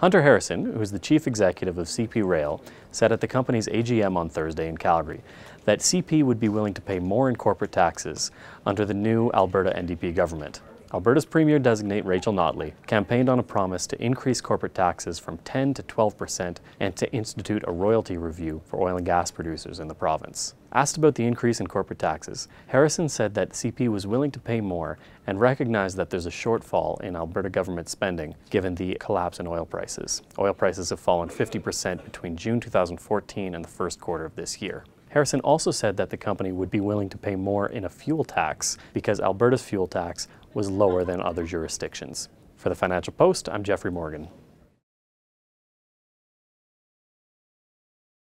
Hunter Harrison, who is the chief executive of CP Rail, said at the company's AGM on Thursday in Calgary that CP would be willing to pay more in corporate taxes under the new Alberta NDP government. Alberta's Premier Designate Rachel Notley campaigned on a promise to increase corporate taxes from 10 to 12% and to institute a royalty review for oil and gas producers in the province. Asked about the increase in corporate taxes, Harrison said that CP was willing to pay more and recognized that there's a shortfall in Alberta government spending given the collapse in oil prices. Oil prices have fallen 50% between June 2014 and the first quarter of this year. Harrison also said that the company would be willing to pay more in a fuel tax because Alberta's fuel tax was lower than other jurisdictions. For the Financial Post, I'm Jeffrey Morgan.